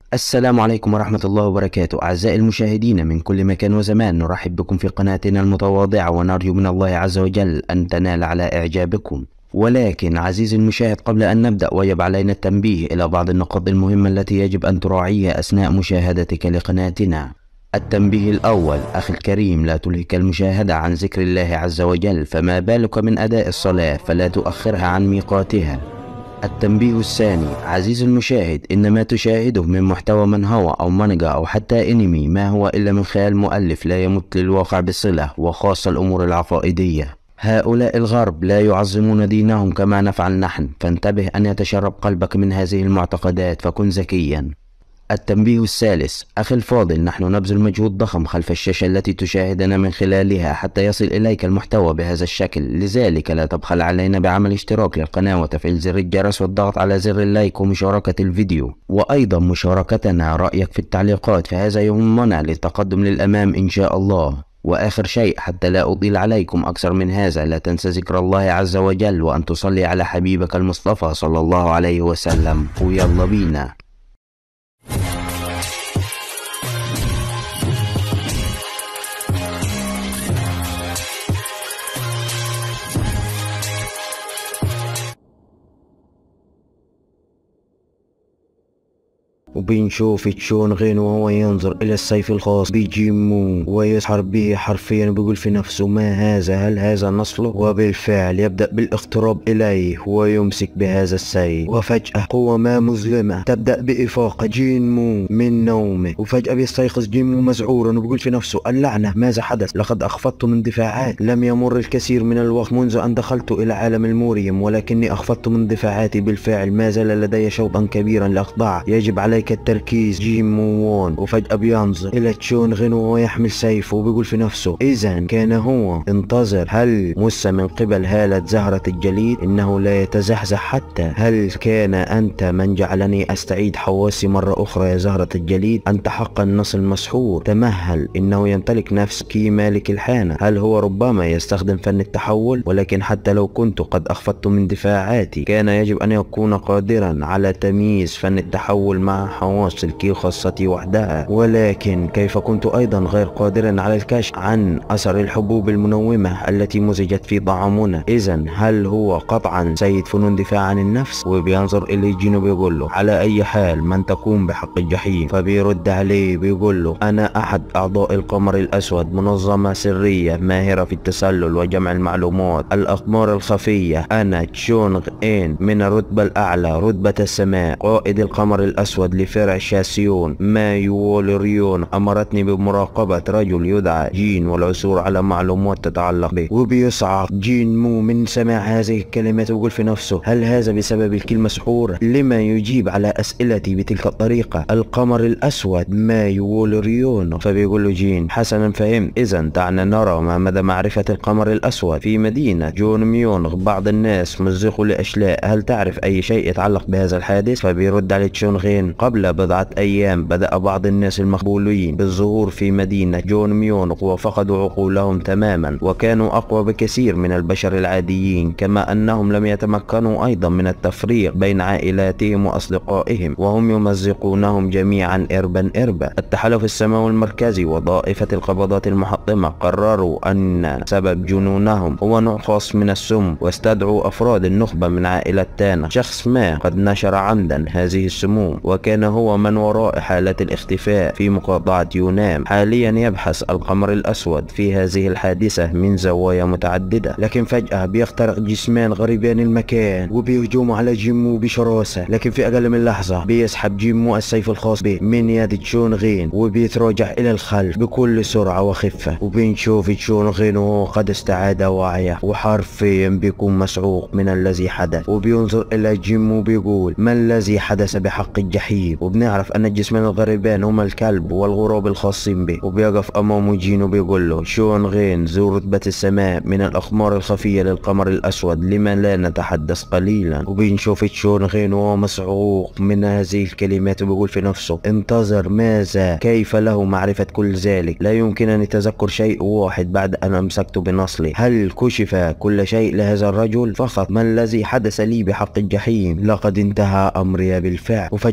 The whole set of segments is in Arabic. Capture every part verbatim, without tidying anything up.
السلام عليكم ورحمة الله وبركاته. أعزائي المشاهدين من كل مكان وزمان، نرحب بكم في قناتنا المتواضعة، ونرجو من الله عز وجل أن تنال على إعجابكم. ولكن عزيزي المشاهد، قبل أن نبدأ وجب علينا التنبيه إلى بعض النقاط المهمة التي يجب أن تراعيها أثناء مشاهدتك لقناتنا. التنبيه الأول: أخي الكريم، لا تلهك المشاهدة عن ذكر الله عز وجل، فما بالك من أداء الصلاة فلا تؤخرها عن ميقاتها. التنبيه الثاني: عزيزي المشاهد، إن ما تشاهده من محتوى منهوى أو مانجا أو حتى أنمي ما هو إلا من خيال مؤلف لا يمت للواقع بصلة، وخاصة الأمور العقائدية. هؤلاء الغرب لا يعظمون دينهم كما نفعل نحن، فانتبه أن يتشرب قلبك من هذه المعتقدات، فكن ذكيا. التنبيه الثالث: أخي الفاضل، نحن نبذل مجهود ضخم خلف الشاشة التي تشاهدنا من خلالها حتى يصل إليك المحتوى بهذا الشكل، لذلك لا تبخل علينا بعمل اشتراك للقناة وتفعيل زر الجرس والضغط على زر اللايك ومشاركة الفيديو، وأيضا مشاركتنا رأيك في التعليقات، فهذا يهمنا للتقدم للأمام إن شاء الله. وآخر شيء حتى لا أطيل عليكم أكثر من هذا، لا تنسى ذكر الله عز وجل وأن تصلي على حبيبك المصطفى صلى الله عليه وسلم. ويلا بينا. وبنشوف تشون غين وهو ينظر إلى السيف الخاص بجيمو ويسحر به حرفيا، بيقول في نفسه: ما هذا؟ هل هذا نصله؟ وبالفعل يبدأ بالاقتراب إليه ويمسك بهذا السيف، وفجأة قوة ما مظلمة تبدأ بإفاقة جيمو من نومه، وفجأة بيستيقظ جيمو مذعورا وبيقول في نفسه: اللعنة، ماذا حدث؟ لقد أخفضت من دفاعات، لم يمر الكثير من الوقت منذ أن دخلت إلى عالم الموريوم، ولكني أخفضت من دفاعاتي بالفعل، ما زال لدي شوطا كبيرا لأخضعه، يجب عليك التركيز جيمو وون. وفجأة بينظر إلى تشون غين وهو يحمل سيفه وبيقول في نفسه: إذا كان هو انتظر، هل مس من قبل هالة زهرة الجليد؟ إنه لا يتزحزح حتى. هل كان أنت من جعلني أستعيد حواسي مرة أخرى يا زهرة الجليد؟ أنت حقا نصل مسحور، تمهل، إنه يمتلك نفس كي مالك الحانة. هل هو ربما يستخدم فن التحول؟ ولكن حتى لو كنت قد أخفضت من دفاعاتي، كان يجب أن يكون قادرا على تمييز فن التحول مع حواس الكي خاصتي وحدها، ولكن كيف كنت أيضا غير قادرا على الكشف عن أثر الحبوب المنومة التي مزجت في طعامنا؟ إذا هل هو قطعا سيد فنون دفاع عن النفس؟ وبينظر إليه جينو بيقول له: على أي حال من تكون بحق الجحيم؟ فبيرد عليه بيقول له: أنا أحد أعضاء القمر الأسود، منظمة سرية ماهرة في التسلل وجمع المعلومات، الأقمار الخفية. أنا تشون غين من الرتبة الأعلى، رتبة السماء، قائد القمر الأسود لفرع شاسيون. ما يولريون أمرتني بمراقبة رجل يدعى جين والعثور على معلومات تتعلق به. وبيصعق جين مو من سماع هذه الكلمات ويقول في نفسه: هل هذا بسبب الكي المسحورة؟ لما يجيب على أسئلتي بتلك الطريقة؟ القمر الأسود، ما يولريون. فبيقول له جين: حسنا فهمت، إذا دعنا نرى ما مدى معرفة القمر الأسود في مدينة جون ميونغ. بعض الناس مزقوا لأشلاء، هل تعرف أي شيء يتعلق بهذا الحادث؟ فبيرد عليه تشون غين: قبل بضعة أيام بدأ بعض الناس المخبولين بالظهور في مدينة جون ميونغ وفقدوا عقولهم تماما، وكانوا أقوى بكثير من البشر العاديين، كما أنهم لم يتمكنوا أيضا من التفريق بين عائلاتهم وأصدقائهم، وهم يمزقونهم جميعا إربا إربا. التحالف السماوي المركزي وطائفة القبضات المحطمة قرروا أن سبب جنونهم هو نوع خاص من السم، واستدعوا أفراد النخبة من عائلة تانا. شخص ما قد نشر عمدا هذه السموم، وكان هو من وراء حالة الاختفاء في مقاطعة يونام. حاليا يبحث القمر الأسود في هذه الحادثة من زوايا متعددة، لكن فجأة بيخترق جسمان غريبان المكان وبيهجموا على جيمو بشراسة، لكن في أقل من لحظة بيسحب جيمو السيف الخاص به من يد تشون غين وبيتراجع إلى الخلف بكل سرعة وخفة. وبنشوف تشون غين وهو قد استعاد وعيه، وحرفيا بيكون مسعوق من الذي حدث، وبينظر إلى جيمو بيقول: ما الذي حدث بحق الجحيم؟ وبنعرف أن الجسمان الغريبان هما الكلب والغراب الخاصين به. وبيقف أمامه جين وبيقول له: شون غين ذو رتبة السماء من الأقمار الخفية للقمر الأسود، لما لا نتحدث قليلا؟ وبنشوف شون غين وهو مسعوق من هذه الكلمات وبيقول في نفسه: انتظر، ماذا؟ كيف له معرفة كل ذلك؟ لا يمكنني تذكر شيء واحد بعد أن أمسكت بنصلي. هل كشف كل شيء لهذا الرجل فقط؟ ما الذي حدث لي بحق الجحيم؟ لقد انتهى أمري بالفعل. وفجأة بيتحصل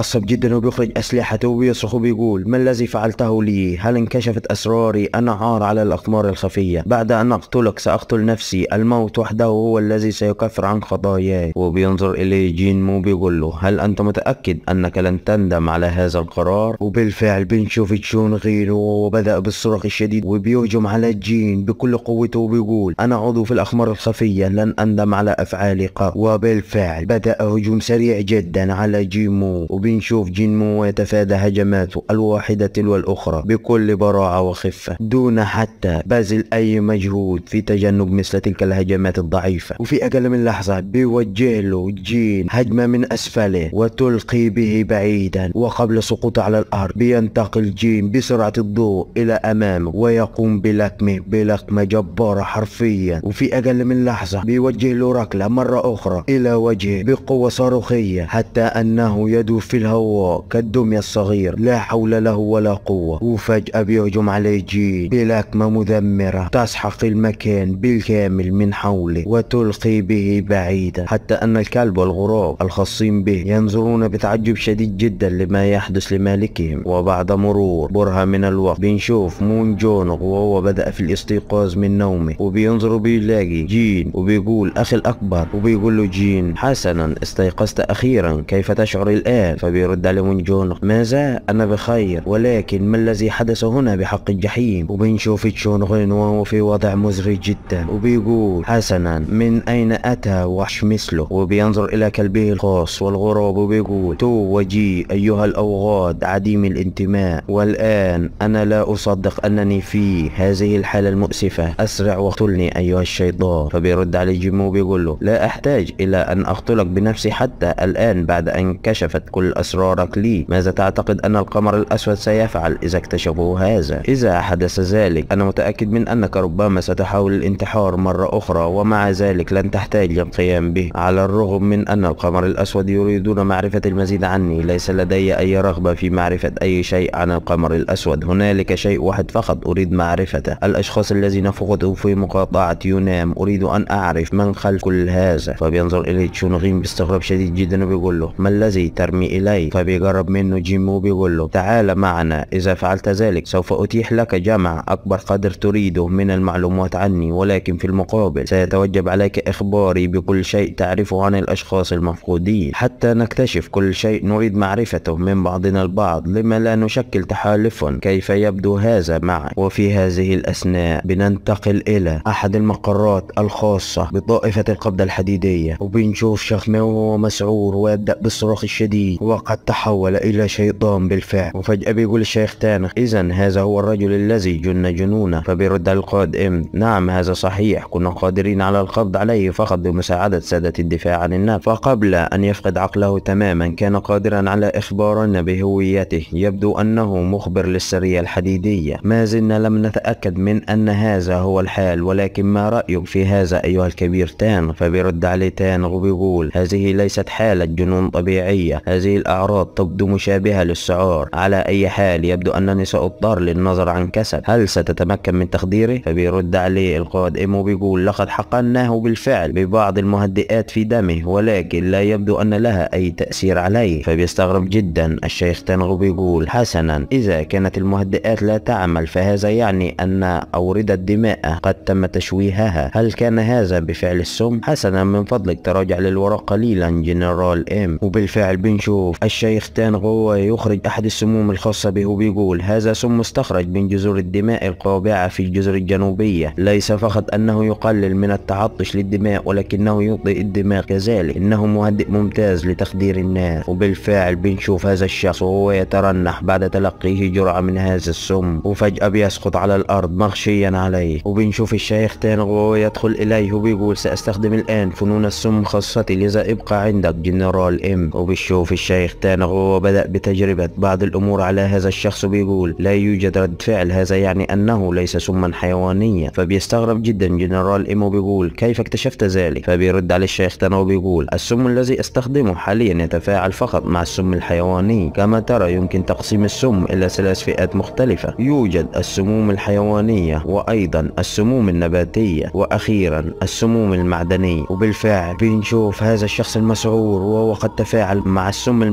بيتعصب جدا وبيخرج اسلحته وبيصرخ وبيقول: ما الذي فعلته لي؟ هل انكشفت اسراري؟ انا عار على الاقمار الخفيه، بعد ان اقتلك ساقتل نفسي، الموت وحده هو الذي سيكفر عن خطاياي. وبينظر اليه جين مو بيقول له: هل انت متاكد انك لن تندم على هذا القرار؟ وبالفعل بنشوف تشون غينو وبدا بالصراخ الشديد وبيهجم على جين بكل قوته وبيقول: انا عضو في الاقمار الخفيه، لن اندم على افعالي قط. وبالفعل بدا هجوم سريع جدا على جيمو، وبنشوف جينمو يتفادى هجماته الواحده تلو الاخرى بكل براعه وخفه دون حتى بذل اي مجهود في تجنب مثل تلك الهجمات الضعيفه. وفي اقل من لحظه بيوجه له جين هجمه من اسفله وتلقي به بعيدا، وقبل سقوطه على الارض بينتقل جين بسرعه الضوء الى امامه ويقوم بلكمه بلكمه جباره حرفيا. وفي اقل من لحظه بيوجه له ركله مره اخرى الى وجهه بقوه صاروخيه حتى انه يدور في الهواء كالدميه الصغير، لا حول له ولا قوه. وفجاه بيهجم عليه جين بلكمه مدمره تسحق المكان بالكامل من حوله وتلقي به بعيدا، حتى ان الكلب والغراب الخاصين به ينظرون بتعجب شديد جدا لما يحدث لمالكهم. وبعد مرور برهة من الوقت بنشوف مون جونغ وهو بدأ في الاستيقاظ من نومه، وبينظر وبيلاقي جين وبيقول: اخي الاكبر. وبيقول له جين: حسنا، استيقظت اخيرا، كيف تشعر الان؟ فبيرد عليه مون جونغ: ماذا؟ انا بخير، ولكن ما الذي حدث هنا بحق الجحيم؟ وبنشوف تشون غين وهو في وضع مزري جدا وبيقول: حسنا، من اين اتى وحش مثله؟ وبينظر الى كلبه الخاص والغراب وبيقول: تو وجي ايها الاوغاد عديم الانتماء، والان انا لا اصدق انني في هذه الحالة المؤسفة، اسرع واقتلني ايها الشيطان. فبيرد عليه جيمو وبيقول له: لا احتاج الى ان اقتلك بنفسي حتى الان بعد ان كشفت كل اسرارك لي. ماذا تعتقد ان القمر الاسود سيفعل اذا اكتشفوا هذا؟ اذا حدث ذلك انا متأكد من انك ربما ستحاول الانتحار مرة اخرى، ومع ذلك لن تحتاج للقيام به. على الرغم من ان القمر الاسود يريدون معرفة المزيد عني، ليس لدي اي رغبة في معرفة اي شيء عن القمر الاسود. هنالك شيء واحد فقط اريد معرفته: الاشخاص الذين فقدوا في مقاطعة يونام. اريد ان اعرف من خلف كل هذا. فبينظر اليه تشون غين باستغراب شديد جدا وبيقول له: ما الذي ترمي الي؟ فبيقرب منه جيمو وبيقول له: تعال معنا، اذا فعلت ذلك سوف اتيح لك جمع اكبر قدر تريده من المعلومات عني، ولكن في المقابل سيتوجب عليك اخباري بكل شيء تعرفه عن الاشخاص المفقودين حتى نكتشف كل شيء نريد معرفته من بعضنا البعض. لما لا نشكل تحالفا؟ كيف يبدو هذا معك؟ وفي هذه الاثناء بننتقل الى احد المقرات الخاصة بطائفة القبضة الحديدية، وبنشوف شخمه وهو مسعور ويبدأ بالصراخ الشديد وقد تحول الى شيطان بالفعل. وفجأة بيقول الشيخ تانغ: اذا هذا هو الرجل الذي جن جنونه. فبيرد على القائد ام: نعم هذا صحيح، كنا قادرين على القبض عليه فقط بمساعدة سادة الدفاع عن النفس. فقبل ان يفقد عقله تماما كان قادرا على اخبارنا بهويته. يبدو انه مخبر للسرية الحديدية. ما زلنا لم نتأكد من ان هذا هو الحال، ولكن ما رأيك في هذا ايها الكبير تانغ؟ فبيرد عليه تانغ وبيقول: هذه ليست حالة جنون طبيعية، هذه الاعراض تبدو مشابهة للسعار. على اي حال يبدو انني سأضطر للنظر عن كسب، هل ستتمكن من تخديره؟ فبيرد عليه القائد ام وبيقول: لقد حقناه بالفعل ببعض المهدئات في دمه، ولكن لا يبدو ان لها اي تأثير عليه. فبيستغرب جدا الشيخ تانغ وبيقول: حسنا، اذا كانت المهدئات لا تعمل فهذا يعني ان اوردة دماء قد تم تشويهها. هل كان هذا بفعل السم؟ حسنا، من فضلك تراجع للوراء قليلا جنرال ام. وبالفعل بنشوف الشيخ تانغ وهو يخرج احد السموم الخاصة به وبيقول: هذا سم مستخرج من جذور الدماء القابعة في الجزر الجنوبية. ليس فقط انه يقلل من التعطش للدماء ولكنه يضيء الدماغ كذلك، انه مهدئ ممتاز لتخدير الناس. وبالفعل بنشوف هذا الشخص وهو يترنح بعد تلقيه جرعة من هذا السم، وفجأة بيسقط على الارض مغشيا عليه. وبنشوف الشيخ تانغ وهو يدخل اليه وبيقول: سأستخدم الان فنون السم خاصتي، لذا ابقى عندك جنرال ام. وبنشوف الشيخ تانغ وهو بدأ بتجربة بعض الامور على هذا الشخص وبيقول: لا يوجد رد فعل، هذا يعني انه ليس سما حيوانيا. فبيستغرب جدا جنرال ام وبيقول: كيف اكتشفت ذلك؟ فبيرد على الشيخ تانغ وبيقول: السم الذي استخدمه حاليا يتفاعل فقط مع السم الحيواني. كما ترى يمكن تقسيم السم الى ثلاث فئات مختلفة: يوجد السموم الحيوانية، وايضا السموم النباتية، واخيرا السموم المعدنية. وبالفعل بنشوف هذا الشخص المسعور وهو قد تفاعل مع السم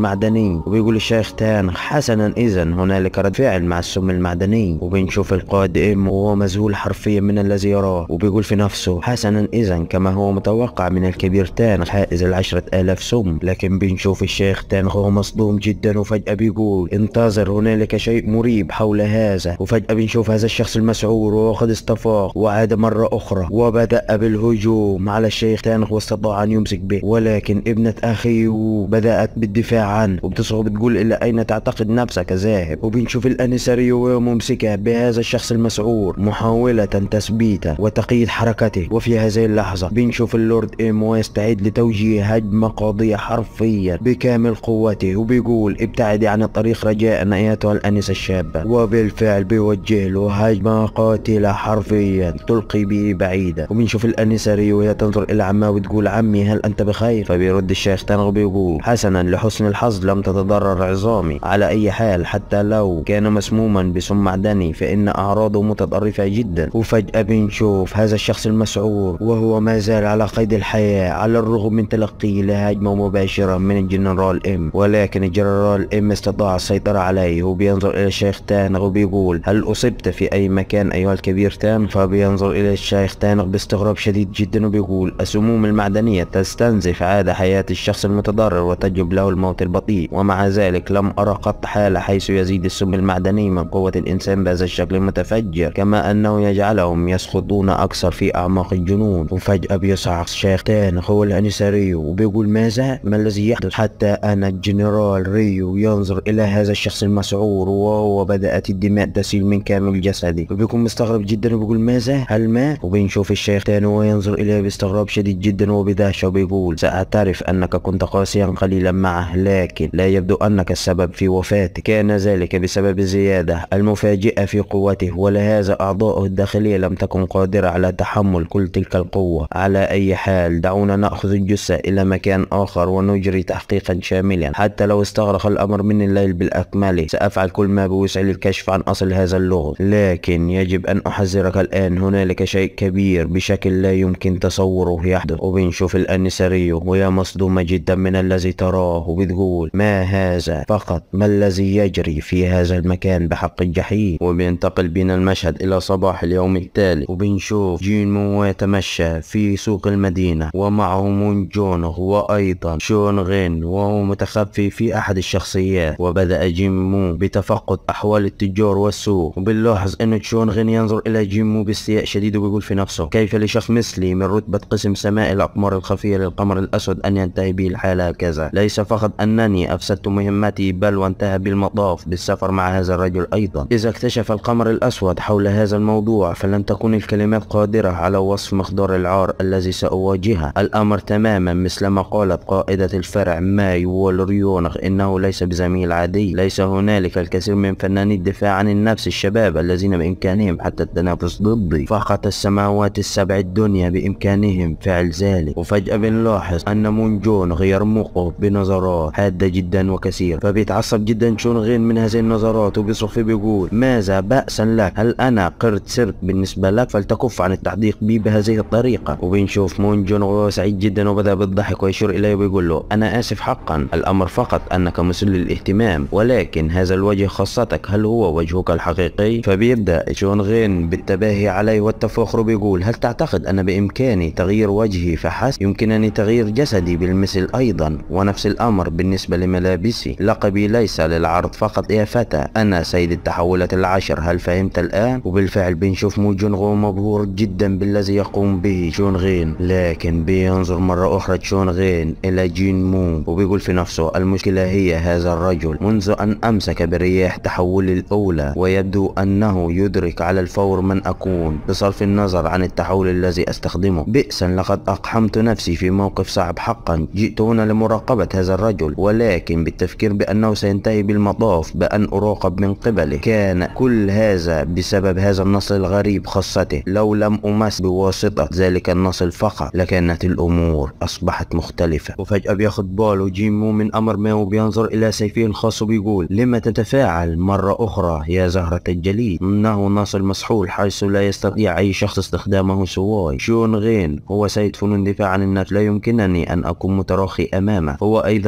المعدني. وبيقول الشيخ تانغ حسنا اذا هنالك رد فعل مع السم المعدني. وبنشوف القائد ام وهو مذهول حرفيا من الذي يراه، وبيقول في نفسه حسنا اذا كما هو متوقع من الكبير تانغ حائز العشرة الاف سم. لكن بنشوف الشيخ تانغ هو مصدوم جدا، وفجأة بيقول انتظر هنالك شيء مريب حول هذا. وفجأة بنشوف هذا الشخص المسعور وهو قد استفاق وعاد مرة اخرى وبدأ بالهجوم على الشيخ تانغ واستطاع ان يمسك به. ولكن ابنة اخيه بدأت بالدفاع عنه وبتصرخ بتقول الى اين تعتقد نفسك ذاهب. وبنشوف الانساري وهو ممسكة بهذا الشخص المسعور محاولة تثبيته وتقييد حركته. وفي هذه اللحظة بنشوف اللورد ام ويستعد لتوجيه هجمة قاضية حرفيا بكامل قوته، وبيقول ابتعدي عن الطريق رجاء ايتها الانسة الشابة. وبالفعل بيوجه له هجمة قاتلة حرفيا تلقي به بعيدا. وبنشوف الانساري وهي تنظر الى عمها وتقول عمي هل انت بخير؟ فبيرد الشيخ تانغ بيقول حسنا لحسن الحظ لم تتضرر عظامي، على اي حال حتى لو كان مسموما بسم معدني فان اعراضه متطرفة جدا. وفجأة بنشوف هذا الشخص المسعور وهو ما زال على قيد الحياة على الرغم من تلقيه لهجمة مباشرة من الجنرال ام. ولكن الجنرال ام استطاع السيطرة عليه. وبينظر الى الشيخ تانغ وبيقول هل اصبت في اي مكان ايها الكبير تانغ؟ فبينظر الى الشيخ تانغ باستغراب شديد جدا وبيقول السموم المعدنية تستنزف عادة حياة الشخص المتضرر وتجلب له الموت البطيء، ومع ذلك لم ارى قط حالة حيث يزيد السم المعدني من قوة الانسان بهذا الشكل المتفجر، كما انه يجعلهم يسقطون اكثر في اعماق الجنون. وفجأة بيصعق الشيخ تانغ هو الانساري وبيقول ماذا؟ ما الذي يحدث؟ حتى ان الجنرال ريو ينظر الى هذا الشخص المسعور وهو بدأت الدماء تسيل من كامل جسده، وبيكون مستغرب جدا وبيقول ماذا؟ هل مات؟ وبنشوف الشيخ تانغ وينظر اليه باستغراب شديد جدا وبدهشة وبيقول سأعترف انك كنت قاسيا قليلا معه، لكن لا يبدو انك السبب في وفاته. كان ذلك بسبب الزيادة المفاجئة في قوته، ولهذا اعضاؤه الداخلية لم تكن قادرة على تحمل كل تلك القوة. على اي حال دعونا نأخذ الجثة الى مكان اخر ونجري تحقيقا شاملا، حتى لو استغرق الامر من الليل بالاكمله سافعل كل ما بوسعي للكشف عن اصل هذا اللغز. لكن يجب ان احذرك الان هنالك شيء كبير بشكل لا يمكن تصوره يحدث. وبنشوف الانساري وهي مصدومة جدا من الذي تراه وبتقول ما هذا فقط؟ ما الذي يجري في هذا المكان بحق الجحيم؟ وبينتقل بنا المشهد الى صباح اليوم التالي، وبنشوف جين مو يتمشى في سوق المدينة ومعه مون جونغ وايضا شون غين وهو متخفي في احد الشخصيات. وبدأ جين مو بتفقد احوال التجار والسوق، وبنلاحظ ان شون غين ينظر الى جين مو باستياء شديد وبيقول في نفسه كيف لشخص مثلي من رتبة قسم سماء الاقمار الخفية للقمر الاسود ان ينتهي به الحال هكذا؟ ليس فقط انني افسدت مهمتي بل وانتهى بالمطاف بالسفر مع هذا الرجل ايضا. اذا اكتشف القمر الاسود حول هذا الموضوع فلن تكون الكلمات قادرة على وصف مقدار العار الذي سأواجهه. الامر تماما مثل ما قالت قائدة الفرع ماي والريونغ انه ليس بزميل عادي. ليس هنالك الكثير من فناني الدفاع عن النفس الشباب الذين بامكانهم حتى التنافس ضدي، فقط السماوات السبع الدنيا بامكانهم فعل ذلك. وفجأة بنلاحظ ان مون جونغ يرمقه بنظرات حادة جدا وكثيرة، فبيتعصب جدا شون غين من هذه النظرات وبيصرخ فيه بيقول ماذا بأسا لك؟ هل انا قرد سيرك بالنسبة لك؟ فلتكف عن التحديق بي بهذه الطريقة. وبنشوف مون جونغ وهو سعيد جدا وبدأ بالضحك ويشير اليه وبيقول له انا اسف حقا، الامر فقط انك مثير للاهتمام، ولكن هذا الوجه خاصتك هل هو وجهك الحقيقي؟ فبيبدأ شون غين بالتباهي عليه والتفاخر بيقول هل تعتقد ان بامكاني تغيير وجهي فحسب؟ يمكنني تغيير جسدي بالمثل ايضا، ونفس الامر بالنسبة لملابسي. لقبي ليس للعرض فقط يا فتى، انا سيد التحولات العشر، هل فهمت الان؟ وبالفعل بنشوف مو جونغ مبهور جدا بالذي يقوم به شون غين، لكن بينظر مرة اخرى شون غين الى جين مو وبيقول في نفسه المشكلة هي هذا الرجل. منذ ان امسك برياح تحولي الاولى ويبدو انه يدرك على الفور من اكون بصرف النظر عن التحول الذي استخدمه. بئسا لقد اقحمت نفسي في موقف صعب حقا. جئت هنا لمراقبة هذا الرجل، ولكن بالتفكير بانه سينتهي بالمطاف بان اراقب من قبله. كان كل هذا بسبب هذا النصل الغريب خاصته. لو لم امس بواسطة ذلك النصل فقط لكانت الامور اصبحت مختلفة. وفجأة بياخد باله جيمو من امر ما وبينظر الى سيفه الخاص وبيقول لما تتفاعل مرة اخرى يا زهرة الجليد؟ انه نصل مسحول حيث لا يستطيع اي شخص استخدامه سواي. شون غين هو سيد فنون دفاع عن النفس، لا يمكنني ان اكون متراخي امامه. هو ايضا شخص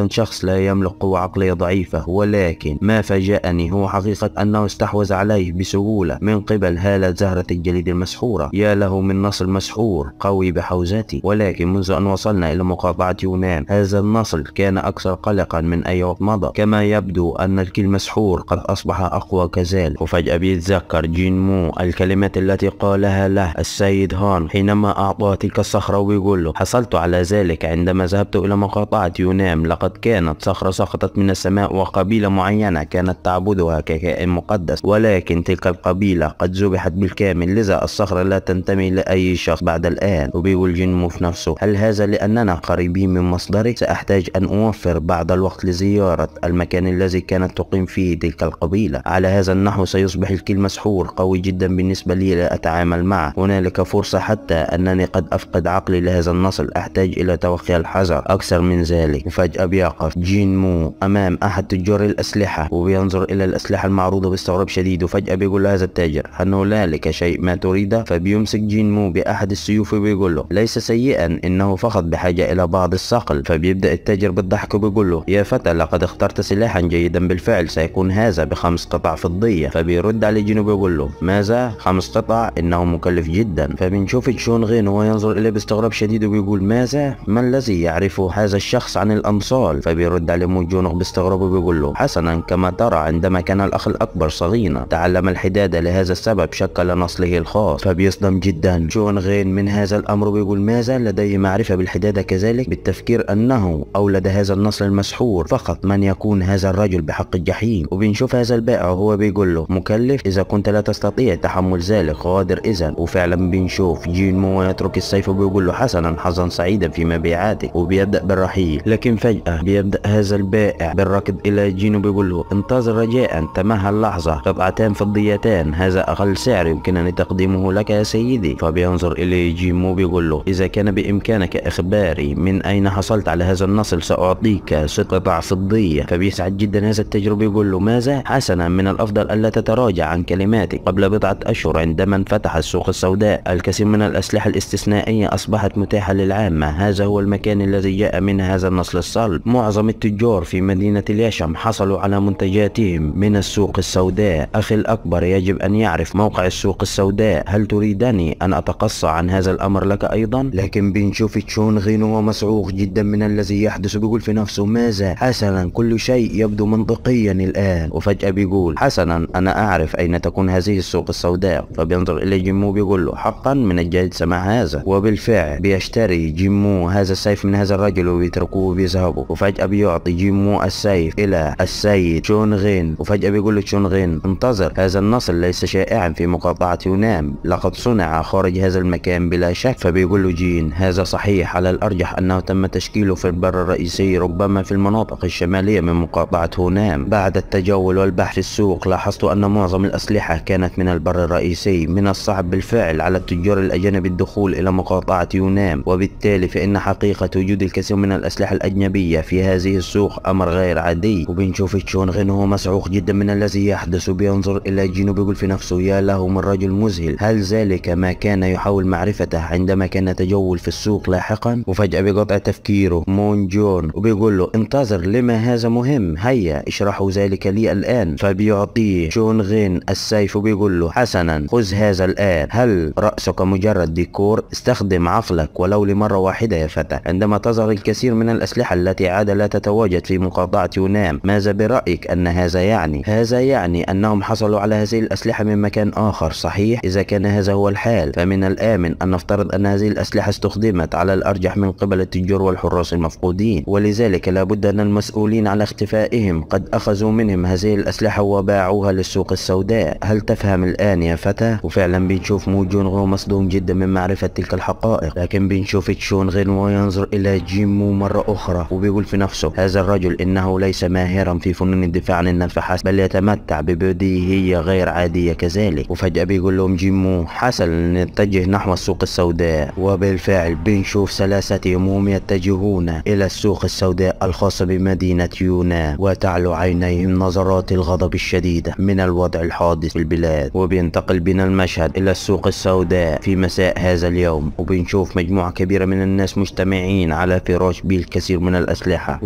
لا يملك قوة عقلية ضعيفة، ولكن ما فاجأني هو حقيقة أنه استحوذ عليه بسهولة من قبل هالة زهرة الجليد المسحورة. يا له من نصل مسحور قوي بحوزتي، ولكن منذ أن وصلنا إلى مقاطعة يونان هذا النصل كان أكثر قلقا من أي وقت مضى. كما يبدو أن الكيل مسحور قد أصبح أقوى كذلك. وفجأة بيتذكر جين مو الكلمات التي قالها له السيد هان حينما أعطاه تلك الصخرة، ويقول له: حصلت على ذلك عندما ذهبت إلى مقاطعة يونان. لقد كانت صخرة سقطت من السماء، وقبيلة معينة كانت تعبدها ككائن مقدس، ولكن تلك القبيلة قد ذبحت بالكامل، لذا الصخرة لا تنتمي لأي شخص بعد الآن. وبيقول جين مو في نفسه: هل هذا لأننا قريبين من مصدره؟ سأحتاج أن أوفر بعض الوقت لزيارة المكان الذي كانت تقيم فيه تلك القبيلة. على هذا النحو سيصبح الكيل مسحور قوي جدا بالنسبة لي لأتعامل معه. هنالك فرصة حتى أنني قد أفقد عقلي لهذا النصل، أحتاج إلى توخي الحذر أكثر من ذلك. وفجأة بيقف جين مو أمام أحد تجار الأسلحة، وبينظر إلى الأسلحة المعروضة باستغراب شديد. وفجأة بيقول له هذا التاجر: هل هنالك شيء ما تريده؟ فبيمسك جين مو بأحد السيوف وبيقول له: ليس سيئا، إنه فقط بحاجة إلى بعض الصقل. فبيبدأ التاجر بالضحك وبيقول له: يا فتى، لقد اخترت سلاحا جيدا بالفعل، سيكون هذا بخمس قطع فضية. فبيرد عليه جين وبيقول له: ماذا؟ خمس قطع؟ إنه مكلف جدا. فبنشوف تشون غين وهو ينظر إليه باستغراب شديد وبيقول: ماذا؟ ما الذي يعرف هذا الشخص عن الأمصال؟ فبيرد عليه مو جونغ باستغراب وبيقول له: حسنا، كما ترى عندما كان الأخ الأكبر صغيرا تعلم الحدادة، لهذا السبب شكل نصله الخاص. فبيصدم جدا تشون غين من هذا الأمر وبيقول: ماذا؟ لديه معرفة بالحدادة كذلك؟ بالتفكير أنه أولد هذا النصل المسحور، فقط من يكون هذا الرجل بحق الجحيم. وبنشوف هذا البائع وهو بيقول له: مكلف؟ إذا كنت لا تستطيع تحمل ذلك غادر إذا. وفعلا بنشوف جين مو يترك السيف وبيقول له: حسنا، حظا سعيدا في مبيعاتك. وبيبدأ بالرحيل، لكن فجأة بيبدأ هذا البائع بالركض إلى جين وبيقول له: انتظر رجاء، تمهل لحظة، قطعتان فضيتان، هذا أقل سعر يمكنني تقديمه لك يا سيدي. فبينظر إليه جين مو بيقول له: إذا كان بإمكانك إخباري من أين حصلت على هذا النصل سأعطيك ست قطع فضية. فبيسعد جدا هذا التاجر بيقول له: ماذا؟ حسنا، من الأفضل ألا تتراجع عن كلماتك. قبل بضعة أشهر عندما انفتح السوق السوداء الكثير من الأسلحة الاستثنائية أصبحت متاحة للعامة. هذا هو المكان الذي جاء من هذا النصل الصلب. معظم التجار في مدينة اليشم حصلوا على منتجاتهم من السوق السوداء. أخي الأكبر يجب أن يعرف موقع السوق السوداء. هل تريدني أن أتقصى عن هذا الأمر لك أيضا؟ لكن بنشوف تشون غين وهو مسعوق جدا من الذي يحدث، بيقول في نفسه: ماذا؟ حسنا، كل شيء يبدو منطقيا الآن. وفجأة بيقول: حسنا، أنا أعرف أين تكون هذه السوق السوداء. فبينظر إلى جين مو بيقول له: حقا، من الجيد سماع هذا. وبالفعل بيشتري جين مو هذا السيف من هذا الرجل وبيتركوه وبيذهبوا. وفجأة بيعطي جين مو السيف إلى السيد تشون غين. وفجأة بيقول له تشون غين: انتظر، هذا النصل ليس شائعا في مقاطعة يونان، لقد صنع خارج هذا المكان بلا شك. فبيقول له جين: هذا صحيح، على الأرجح أنه تم تشكيله في البر الرئيسي، ربما في المناطق الشمالية من مقاطعة هونام. بعد التجول والبحث في السوق لاحظت أن معظم الأسلحة كانت من البر الرئيسي. من الصعب بالفعل على التجار الأجانب الدخول إلى مقاطعة يونام، وبالتالي فإن حقيقة وجود الكثير من الأسلحة الأجنبية في هذه السوق أمر غير عادي. وبنشوف تشون غين وهو مسعوق جدا من الذي يحدث، وبينظر إلى جين وبيقول في نفسه: يا له من رجل مذهل، هل ذلك ما كان يحاول معرفته عندما كان يتجول في السوق لاحقا؟ وفجأة بقطع تفكيره مون جون وبيقول له: انتظر، لما هذا مهم؟ هيا اشرحوا ذلك لي الآن. فبيعطيه تشون غين السيف وبيقول له: حسنا، خذ هذا الآن. هل رأسك مجرد ديكور؟ استخدم عقلك ولو لمرة واحدة يا فتى. عندما تظهر الكثير من الأسلحة التي عادة لا تتواجد في مقاطعة يونام، ماذا برأيك أن هذا يعني؟ هذا يعني أنهم حصلوا على هذه الأسلحة من مكان آخر، صحيح؟ إذا كان هذا هو الحال فمن الآمن أن نفترض أن هذه الأسلحة استخدمت على الأرجح من قبل التجار والحراس المفقودين، ولذلك لابد أن المسؤولين على اختفائهم قد أخذوا منهم هذه الأسلحة وباعوها للسوق السوداء. هل تفهم الآن يا فتى؟ وفعلا بنشوف مو جون غو مصدوم جدا من معرفة تلك الحقائق، لكن بنشوف تشون غين وينظر إلى جين مو مرة أخرى وبيقول في نفسه: هذا الرجل إنه ليس ماهرا في فنون الدفاع عن النفس فحسب، بل يتمتع ببديهية غير عادية كذلك. وفجأة بيقول لهم جين مو: حسن، نتجه نحو السوق السوداء. وبالفعل بنشوف ثلاثتهم وهم يتجهون إلى السوق السوداء الخاصة بمدينة يونان، وتعلو عينيهم نظرات الغضب الشديدة من الوضع الحادث في البلاد. وبينتقل بنا المشهد إلى السوق السوداء في مساء هذا اليوم، وبنشوف مجموعة كبيرة من الناس مجتمعين على فراش بالكثير من الأسلحة،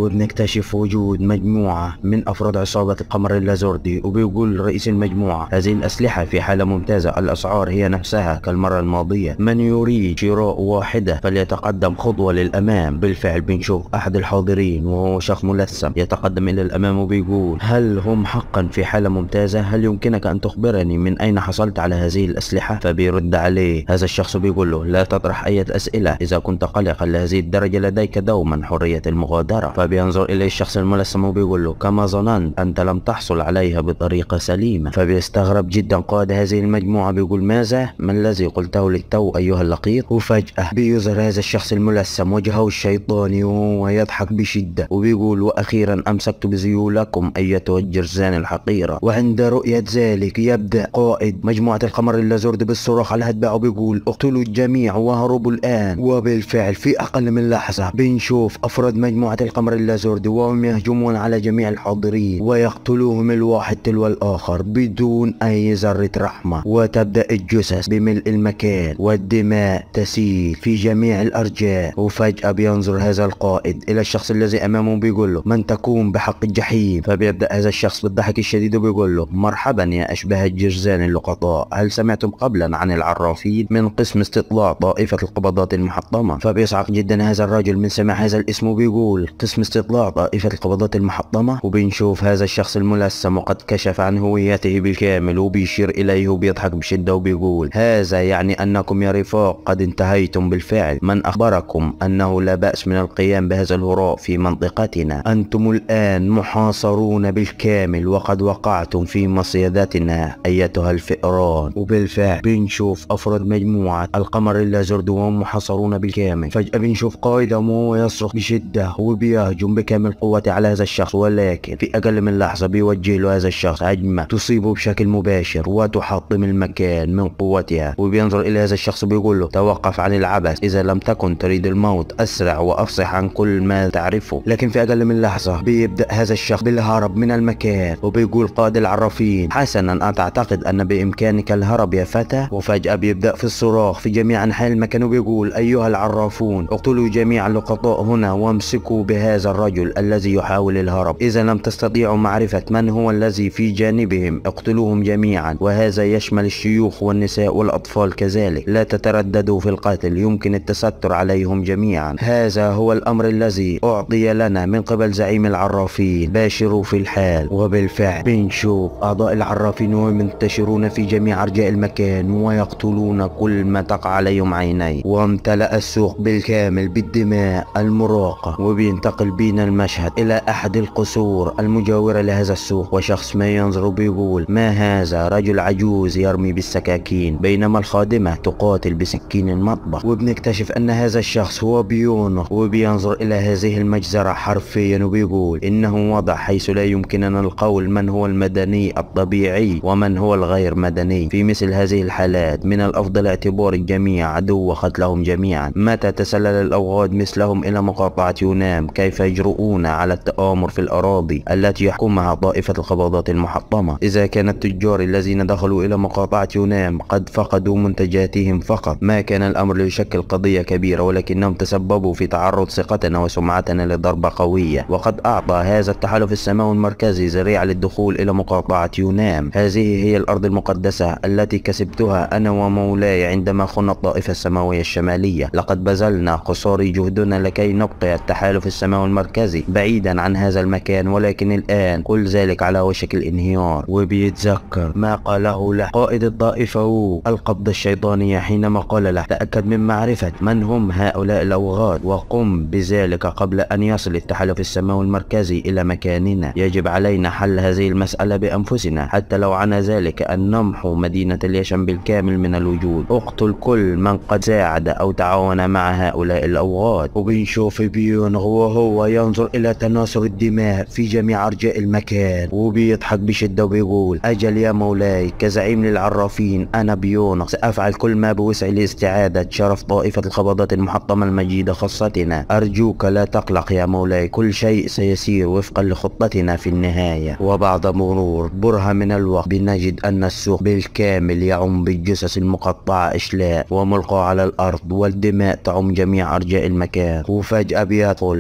وبنكتشف وجود مجموعة من أفراد عصابة القمر اللازوردي، وبيقول رئيس المجموعة هذه الأسلحة في حالة ممتازة، الأسعار هي نفسها كالمرة الماضية، من يريد شراء واحدة فليتقدم خطوة للأمام. بالفعل بنشوف أحد الحاضرين وهو شخص ملثم يتقدم إلى الأمام وبيقول هل هم حقا في حالة ممتازة؟ هل يمكنك أن تخبرني من أين حصلت على هذه الأسلحة؟ فبيرد عليه هذا الشخص بيقول له لا تطرح أي أسئلة، إذا كنت قلقا لهذه الدرجة لديك دوما حرية المغادرة. فبينظر إليه الشخص الملثم وبيقول له كما ظننت أنت لم تحصل عليها بطريقة سليمة. فبيستغرب جدا قائد هذه المجموعة بيقول ماذا؟ ما الذي قلته للتو أيها اللقيط؟ وفجأة بيظهر هذا الشخص الملثم وجهه الشيطاني وهو يضحك بشدة وبيقول وأخيرا أمسكت بذيولكم أيتها الجرذان الحقيرة. وعند رؤية ذلك يبدأ قائد مجموعة القمر اللازوردي بالصراخ على أتباعه بيقول اقتلوا الجميع وهربوا الآن. وبالفعل في أقل من لحظة بنشوف أفراد مجموعة القمر اللازوردي وهم يهجمون على جميع الحاضرين ويقتلوهم الواحد تلو الآخر بدون أي ذرة رحمة، وتبدأ الجثث بملء المكان والدماء تسيل في جميع الأرجاء. وفجأة بينظر هذا القائد إلى الشخص الذي أمامه بيقول له من تكون بحق الجحيم؟ فبيبدأ هذا الشخص بالضحك الشديد وبيقول له مرحبا يا أشباه الجرذان اللقطاء، هل سمعتم قبلا عن العرافين من قسم استطلاع طائفة القبضات المحطمة؟ فبيصعق جدا هذا الرجل من سماع هذا الاسم وبيقول قسم استطلاع طائفة القبضات المحطمة. وبنشوف هذا الشخص الملثم وقد كشف عن هويته بالكامل وبيشير إليه وبيضحك بشدة وبيقول هذا يعني أنكم يا رفاق قد انتهيتم بالفعل، من أخبركم أنه لا بأس من القيام بهذا الهراء في منطقتنا؟ أنتم الآن محاصرون بالكامل وقد وقعتم في مصيدتنا أيتها الفئران. وبالفعل بنشوف أفراد مجموعة القمر اللازوردي وهم محاصرون بالكامل. فجأة بنشوف قائدهم وهو يصرخ بشدة وبيهجم بكامل قوته على هذا الشخص، ولكن في أقل من لحظة بيوجه له هذا الشخص هجمة تصيبه بشكل مباشر وتحطم المكان من قوتها. وبينظر إلى هذا الشخص وبيقول له توقف عن العبث، إذا لم تكن تريد الموت أسرع وأفصح عن كل ما تعرفه. لكن في أقل من لحظة بيبدأ هذا الشخص بالهرب من المكان وبيقول قائد العرافين حسنا أتعتقد أن بإمكانك الهرب يا فتى؟ وفجأة بيبدأ في الصراخ في جميع أنحاء المكان وبيقول أيها العرافون اقتلوا جميع اللقطاء هنا وامسكوا بهذا الرجل الذي يحاول الهرب، إذا لم تستطيعوا معرفة من هو الذي في جانبهم اقتلوهم جميعا، وهذا يشمل الشيوخ والنساء والأطفال كذلك، لا تترددوا في القتل، يمكن التستر عليهم جميعا، هذا هو الأمر الذي أعطي لنا من قبل زعيم العرافين، باشروا في الحال. وبالفعل بنشوف أعضاء العرافين وهم منتشرون في جميع أرجاء المكان ويقتلون كل ما تقع عليهم عينيه، وامتلأ السوق بالكامل بالدماء المراقة. وبينتقل بينا المشهد إلى أحد القصور المجاورة لهذا السوق، وشخص ما ينظر بيقول ما هذا؟ رجل عجوز يرمي بالسكاكين بينما الخادمة تقاتل بسكين المطبخ. وبنكتشف أن هذا الشخص هو بيونغ، وبينظر إلى هذه المجزرة حرفيا وبيقول إنه وضع حيث لا يمكننا القول من هو المدني الطبيعي ومن هو الغير مدني. في مثل هذه الحالات من الأفضل اعتبار الجميع عدو وقتلهم جميعا. متى تسلل الأوغاد مثلهم إلى مقاطعة يونام كيف يجرؤون على التآمر في الأراضي التي يحكمها طائفة القبضات المحطمة؟ إذا كان التجار الذين دخلوا إلى مقاطعة يونام قد فقدوا منتجاتهم فقط، ما كان الأمر ليشكل قضية كبيرة، ولكنهم تسببوا في تعرض ثقتنا وسمعتنا لضربة قوية، وقد أعطى هذا التحالف السماوي المركزي ذريعة للدخول إلى مقاطعة يونام. هذه هي الأرض المقدسة التي كسبتها أنا ومولاي عندما خنا الطائفة السماوية الشمالية. لقد بذلنا قصارى جهدنا لكي نبقي التحالف السماوي المركزي بعيدا عن هذا المكان، ولكن الآن كل ذلك على وشك الانهيار. وبيتذكر ما قاله له قائد الطائفة القبضة الشيطانية حينما قال له تأكد من معرفة من هم هؤلاء الأوغاد وقم بذلك قبل أن يصل التحالف السماوي المركزي إلى مكاننا. يجب علينا حل هذه المسألة بأنفسنا حتى لو عنا ذلك أن نمحو مدينة اليشن بالكامل من الوجود. اقتل كل من قد ساعد أو تعاون مع هؤلاء الأوغاد. وبنشوف بيونغ وهو ينظر إلى تناثر الدماء في جميع أرجاء المكان وبيضحك بشدة وبيقول أجل يا مولاي، كزعيم للعرافين أنا بيونغ سأفعل كل ما بوسعي لاستعادة شرف طائفة القبضات المحطمة المجيدة خاصتنا. أرجوك لا تقلق يا مولاي، كل شيء سيسير وفقا لخطتنا في النهاية. وبعد مرور برهة من الوقت بنجد أن السوق بالكامل يعم بالجثث المقطعة إشلاء وملقى على الأرض، والدماء تعم جميع أرجاء المكان. وفجأة بيدخل جين مو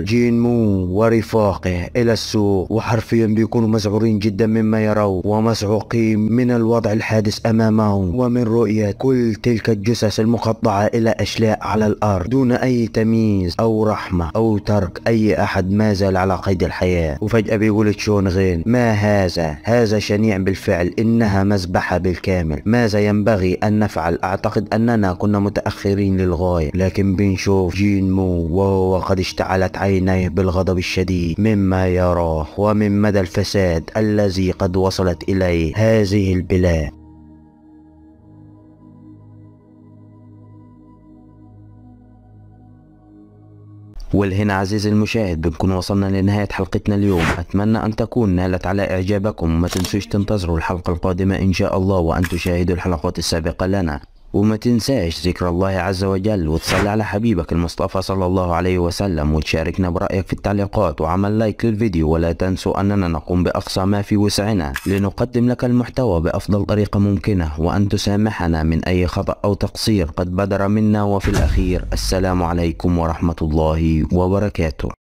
مو ورفاقه إلى السوق، وحرفيا بيكونوا مذعورين جدا مما يرون ومصعوقين من الوضع الحادث أمامهم ومن رؤية كل تلك الجثث المقطعة إلى أشلاء على الأرض دون أي تمييز أو رحمة أو ترك أي أحد ما زال على قيد الحياة. وفجأة بيقول تشون غين: ما هذا؟ هذا شنيع بالفعل، إنها مذبحة بالكامل. ماذا ينبغي أن نفعل؟ أعتقد أننا كنا متأخرين للغاية. لكن بنشوف جين مو وهو قد اشتعلت عينيه بالغضب الشديد مما يراه ومن مدى الفساد الذي قد وصلت إليه هذه البلاد. ولهنا عزيزي المشاهد بنكون وصلنا لنهاية حلقتنا اليوم. أتمنى أن تكون نالت على إعجابكم، وما تنسوش تنتظروا الحلقة القادمة إن شاء الله وأن تشاهدوا الحلقات السابقة لنا. وما تنساش ذكر الله عز وجل، وتصلي على حبيبك المصطفى صلى الله عليه وسلم، وتشاركنا برأيك في التعليقات وعمل لايك للفيديو. ولا تنسوا أننا نقوم بأقصى ما في وسعنا لنقدم لك المحتوى بأفضل طريقة ممكنة، وأن تسامحنا من أي خطأ أو تقصير قد بدر منا. وفي الأخير السلام عليكم ورحمة الله وبركاته.